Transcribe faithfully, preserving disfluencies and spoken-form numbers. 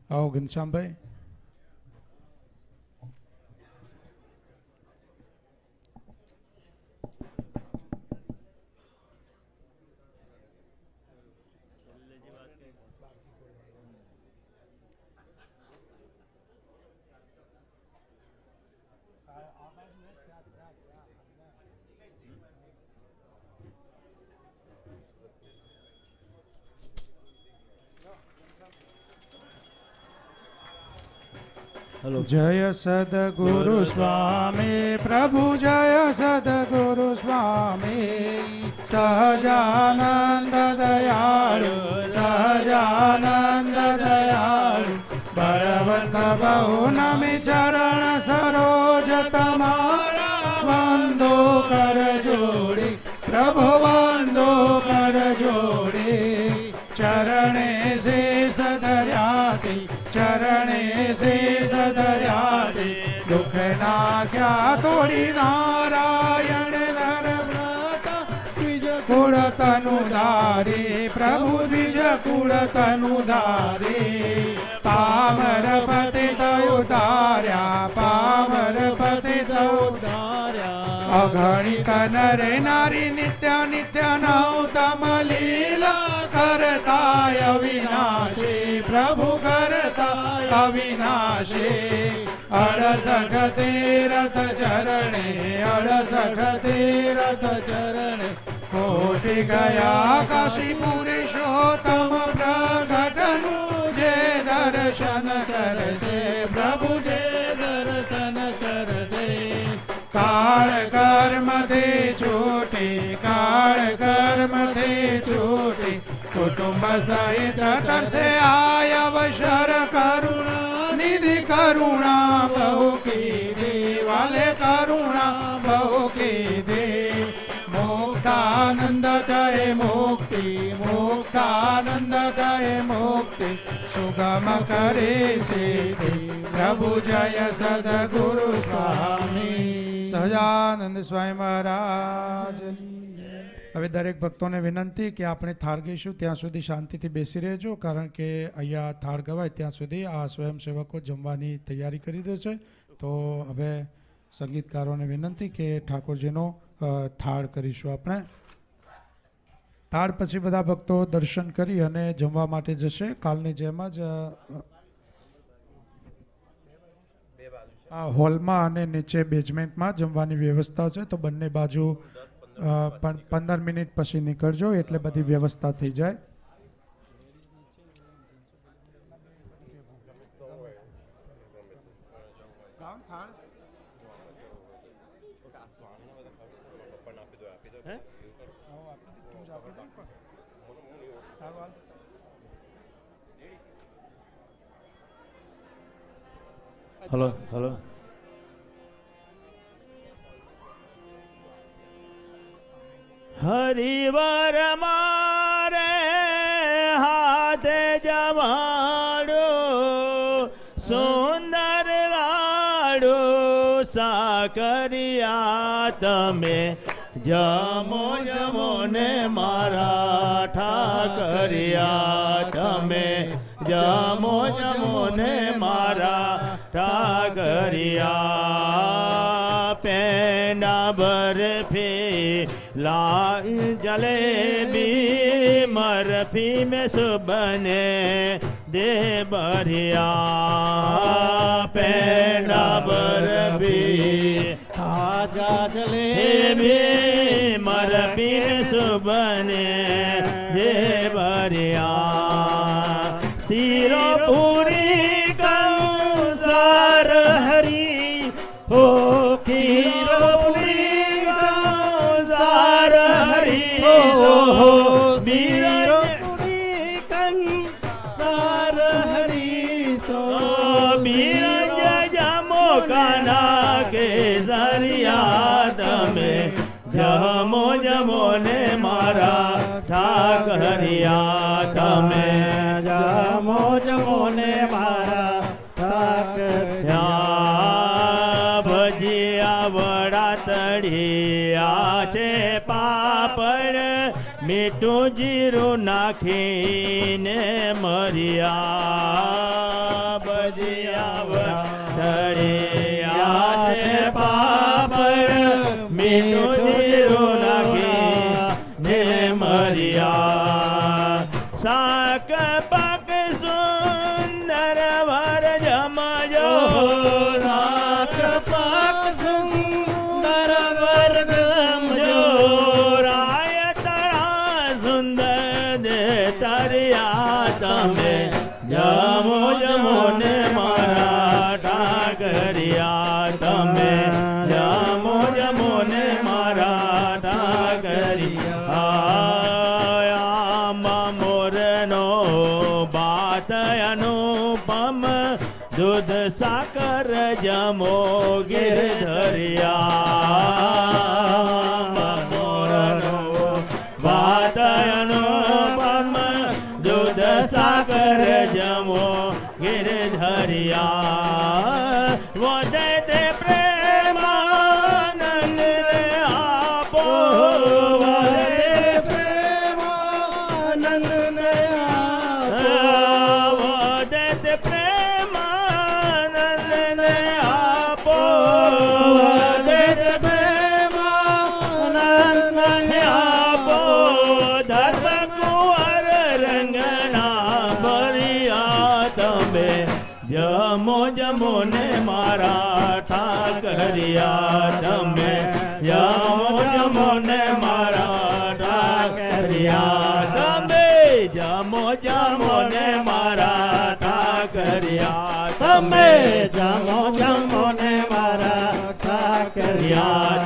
आओ घनश्याम भाई। जय सद्गुरु स्वामी प्रभु जय सद्गुरु स्वामी सहजानंद दयालु सहजानंद दयालु बलवंत बहु नमि चरण सरोज तमारा वंदो कर जोड़ी प्रभु वंदो कर जोड़ी चरणे से सदर्याति चरणे से सदर्याति दुख नाख्या तोड़ी नारायण नर व्रता द्विज कुल तनुधारी प्रभु द्विज कुल तनुधारी पामर पतित उतार्या पामर पतित उतार्या अगणित नर नारी नित्य नित्य नौतम लीला करता अविनाशी प्रभु करता अविनाशी अड़सठ तीरथ चरणे अड़सठ तीरथ चरणे कोटि गया काशी पुरुषोत्तम प्रगटनु जे दर्शन करते प्रभु जे दर्शन करते काल कर्म थे छोटे काल कर्म थे छोटे कुटुंब सहित तरसे आय अवसर करुणा निधि करुणा बहु की दे वाले करुणा बहु की दे मुक्तानंद कहे मुक्ति मुक्तानंद कहे मुक्ति सुगम करे से प्रभु जय सद्गुरु स्वामी સહજાનંદ સ્વામી મહારાજ। હવે દરેક ભક્તોને વિનંતી કે આપણે થાળ ગઈશું ત્યાં સુધી શાંતિથી બેસી રહેજો, કારણ કે અહીંયા થાળ ગવાય ત્યાં સુધી આ સ્વયંસેવકો જમવાની તૈયારી કરી દેશે। તો હવે સંગીતકારોને વિનંતી કે ઠાકોરજીનો થાળ કરીશું આપણે। થાળ પછી બધા ભક્તો દર્શન કરી અને જમવા માટે જશે। કાલની જેમ જ હોલમાં અને નીચે બેઝમેન્ટમાં જમવાની વ્યવસ્થા છે, તો બંને બાજુ પંદર મિનિટ પછી નીકળજો એટલે બધી વ્યવસ્થા થઈ જાય। हेलो हेलो हरिवर मारे हाथ जमाड़ो सुंदर लाडो साकरिया तमे जमो जमो ने मारा ठाकरिया तमे जमो जमो ने मारा ठाकरिया पेंडा बर्फी ला जलेबी मरफी में सुबने दे बरिया पेंडा बर्फी खाजा जलेबी मरफी में सुबने दे बरिया सीरो पूरी कंसार हरी हो खीरो पूरी कंसार हरी हो हो बीरो पूरी कंसार हरी तो बीरंज जमो काना के जरिया में जमो जमो ने मारा ठाकरिया तमें जमो जमो ने मारा ठाकरिया भजिया बड़ा तड़िया छे पापड़ मीठू जीरू नाखीने मरिया ભજિયા ચડિયા છે પાપર મીઠું જીરું નાખી ને મરિયા શાક પાક સુંદર વર જમજો શાક પાક સુંદર વર જમજો રાય તરા સુંદર દે તરિયા તમે જમો જમો ને મારા ઠાકરિયા તમે જમો જમો ને મારા ઠાકરિયા આમાં મોરનો બાત અનુપમ દૂધ સાકર જમો ગિરધરિયા મોરનો બાત અનુપમ દૂધ સાકર જમો ગિરધરિયા વધે તે પ્રેમાનંદ આપો વધે પ્રેમાનંદ વધે તે પ્રેમાનંદ આપો વધે તે પ્રેમાનંદ આપો ધર્મ કુંવર રંગના ભરિયા તમે જમો જમો ને મારા ઠાકરિયા તમે જમો જમો ને મારા ઠાકરિયા તમે જમો જમો ને મારા ઠાકરિયા તમે જમો જમો ને મારા ઠાકરિયા